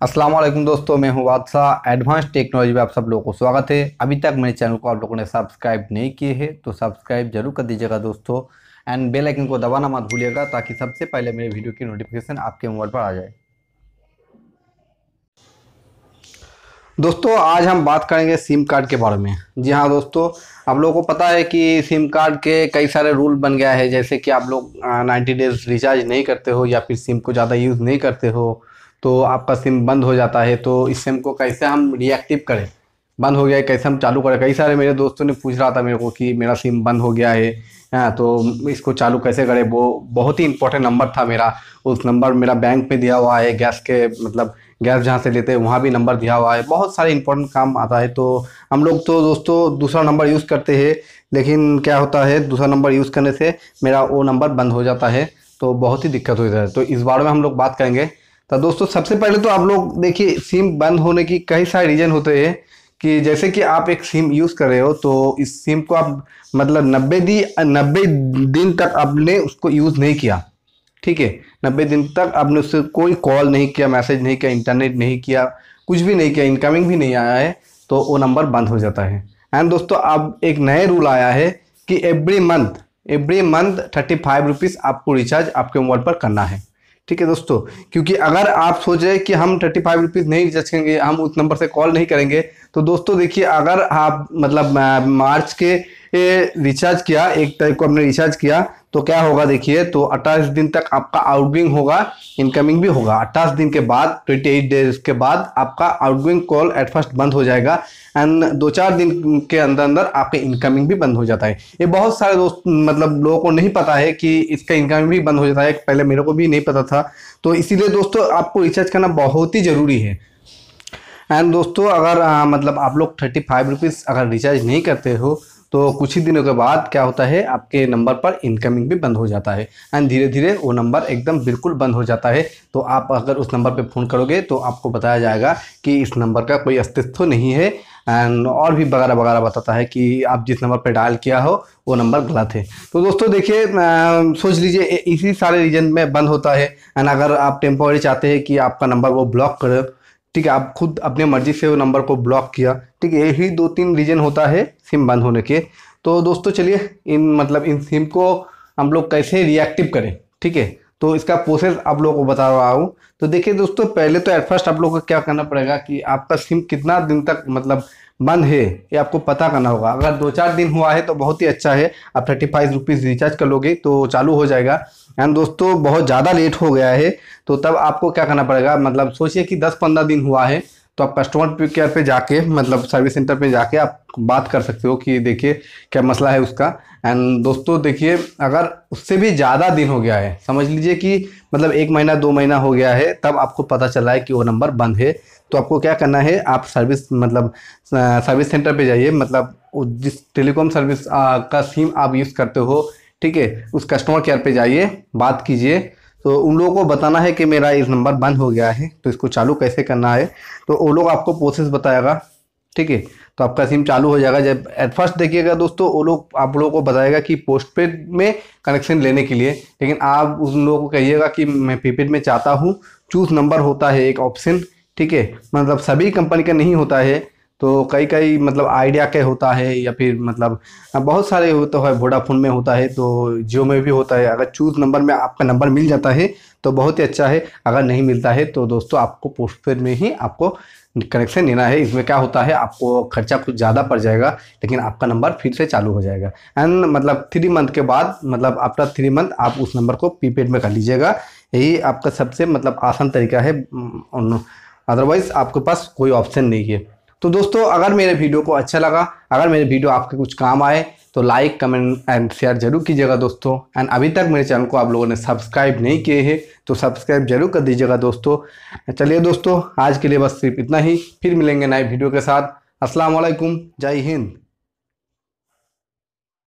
अस्सलाम वालेकुम दोस्तों, मैं हूं बादशाह। एडवांस टेक्नोलॉजी में आप सब लोगों को स्वागत है। अभी तक मेरे चैनल को आप लोगों ने सब्सक्राइब नहीं किए हैं तो सब्सक्राइब जरूर कर दीजिएगा दोस्तों। एंड बेल आइकन को दबाना मत भूलिएगा ताकि सबसे पहले मेरे वीडियो की नोटिफिकेशन आपके मोबाइल पर आ जाए। दोस्तों आज हम बात करेंगे सिम कार्ड के बारे में। जी हाँ दोस्तों, आप लोगों को पता है कि सिम कार्ड के कई सारे रूल बन गया है। जैसे कि आप लोग 90 डेज रिचार्ज नहीं करते हो या फिर सिम को ज़्यादा यूज़ नहीं करते हो तो आपका सिम बंद हो जाता है। तो इस सिम को कैसे हम रिएक्टिव करें, बंद हो गया है कैसे हम चालू करें। कई सारे मेरे दोस्तों ने पूछ रहा था मेरे को कि मेरा सिम बंद हो गया है, हाँ तो इसको चालू कैसे करें। वो बहुत ही इंपॉर्टेंट नंबर था मेरा। उस नंबर मेरा बैंक में दिया हुआ है, गैस के मतलब गैस जहाँ से लेते हैं वहाँ भी नंबर दिया हुआ है। बहुत सारे इंपॉर्टेंट काम आता है। तो हम लोग तो दोस्तों दूसरा नंबर यूज़ करते हैं, लेकिन क्या होता है दूसरा नंबर यूज़ करने से मेरा वो नंबर बंद हो जाता है, तो बहुत ही दिक्कत हो जाता है। तो इस बारे में हम लोग बात करेंगे। तो दोस्तों सबसे पहले तो आप लोग देखिए, सिम बंद होने की कई सारे रीज़न होते हैं। कि जैसे कि आप एक सिम यूज़ कर रहे हो तो इस सिम को आप मतलब 90 दिन तक आपने उसको यूज़ नहीं किया, ठीक है। 90 दिन तक आपने उससे कोई कॉल नहीं किया, मैसेज नहीं किया, इंटरनेट नहीं किया, कुछ भी नहीं किया, इनकमिंग भी नहीं आया है, तो वो नंबर बंद हो जाता है। एंड दोस्तों अब एक नए रूल आया है कि एवरी मंथ 35 रुपीज़ आपको रिचार्ज आपके मोबाइल पर करना है, ठीक है दोस्तों। क्योंकि अगर आप सोच रहे कि हम 35 रुपीज़ नहीं रिचार्ज करेंगे, हम उस नंबर से कॉल नहीं करेंगे, तो दोस्तों देखिए अगर आप मतलब मार्च के रिचार्ज किया, 1 तारीख को आपने रिचार्ज किया तो क्या होगा देखिए, तो 28 दिन तक आपका आउटगोइंग होगा, इनकमिंग भी होगा। 28 दिन के बाद 28 डेज के बाद आपका आउटगोइंग कॉल एट फर्स्ट बंद हो जाएगा एंड 2-4 दिन के अंदर अंदर आपके इनकमिंग भी बंद हो जाता है। ये बहुत सारे दोस्त मतलब लोगों को नहीं पता है कि इसका इनकमिंग भी बंद हो जाता है। पहले मेरे को भी नहीं पता था, तो इसीलिए दोस्तों आपको रिचार्ज करना बहुत ही ज़रूरी है। एंड दोस्तों अगर मतलब आप लोग 35 रुपीज़ अगर रिचार्ज नहीं करते हो तो कुछ ही दिनों के बाद क्या होता है, आपके नंबर पर इनकमिंग भी बंद हो जाता है एंड धीरे धीरे वो नंबर एकदम बिल्कुल बंद हो जाता है। तो आप अगर उस नंबर पे फ़ोन करोगे तो आपको बताया जाएगा कि इस नंबर का कोई अस्तित्व नहीं है एंड और भी वगैरह वगैरह बताता है कि आप जिस नंबर पे डायल किया हो वो नंबर गलत है। तो दोस्तों देखिए सोच लीजिए इसी सारे रीजन में बंद होता है। एंड अगर आप टेम्पोररी चाहते हैं कि आपका नंबर वो ब्लॉक करे, ठीक है, आप खुद अपने मर्जी से वो नंबर को ब्लॉक किया, ठीक है, यही 2-3 रीजन होता है सिम बंद होने के। तो दोस्तों चलिए इन सिम को हम लोग कैसे रिएक्टिव करें, ठीक है। तो इसका प्रोसेस आप लोगों को बता रहा हूँ। तो देखिए दोस्तों, पहले तो एट फर्स्ट आप लोगों को क्या करना पड़ेगा कि आपका सिम कितना दिन तक मतलब बंद है ये आपको पता करना होगा। अगर 2-4 दिन हुआ है तो बहुत ही अच्छा है, आप 35 रुपीज़ रिचार्ज कर लोगे तो चालू हो जाएगा। एंड दोस्तों बहुत ज़्यादा लेट हो गया है तो तब आपको क्या करना पड़ेगा, मतलब सोचिए कि 10-15 दिन हुआ है तो आप कस्टमर केयर पे जाके मतलब सर्विस सेंटर पे जाके आप बात कर सकते हो कि देखिए क्या मसला है उसका। एंड दोस्तों देखिए अगर उससे भी ज़्यादा दिन हो गया है, समझ लीजिए कि मतलब 1 महीना 2 महीना हो गया है, तब आपको पता चला है कि वो नंबर बंद है, तो आपको क्या करना है, आप सर्विस सेंटर पे जाइए। मतलब जिस टेलीकॉम सर्विस का सिम आप यूज़ करते हो, ठीक है, उस कस्टमर केयर पे जाइए, बात कीजिए। तो उन लोगों को बताना है कि मेरा इस नंबर बंद हो गया है तो इसको चालू कैसे करना है, तो वो लोग आपको प्रोसेस बताएगा, ठीक है। तो आपका सिम चालू हो जाएगा। जब एट फर्स्ट देखिएगा दोस्तों, वो लोग आप लोगों को बताएगा कि पोस्टपेड में कनेक्शन लेने के लिए, लेकिन आप उन लोगों को कहिएगा कि मैं प्रीपेड में चाहता हूँ। चूज नंबर होता है एक ऑप्शन, ठीक है, मतलब सभी कंपनी का नहीं होता है, तो कई कई मतलब आइडिया के होता है या फिर मतलब बहुत सारे होता है, वोडाफोन में होता है, तो जियो में भी होता है। अगर चूज नंबर में आपका नंबर मिल जाता है तो बहुत ही अच्छा है, अगर नहीं मिलता है तो दोस्तों आपको पोस्टपेड में ही आपको कनेक्शन लेना है। इसमें क्या होता है, आपको खर्चा कुछ ज़्यादा पड़ जाएगा लेकिन आपका नंबर फिर से चालू हो जाएगा। एंड मतलब 3 मंथ के बाद, मतलब आफ्टर 3 मंथ आप उस नंबर को प्रीपेड में कर लीजिएगा। यही आपका सबसे मतलब आसान तरीका है, अदरवाइज आपके पास कोई ऑप्शन नहीं है। तो दोस्तों अगर मेरे वीडियो को अच्छा लगा, अगर मेरे वीडियो आपके कुछ काम आए तो लाइक कमेंट एंड शेयर जरूर कीजिएगा दोस्तों। एंड अभी तक मेरे चैनल को आप लोगों ने सब्सक्राइब नहीं किए हैं तो सब्सक्राइब जरूर कर दीजिएगा दोस्तों। चलिए दोस्तों आज के लिए बस सिर्फ इतना ही, फिर मिलेंगे नए वीडियो के साथ। अस्सलाम वालेकुम, जय हिंद।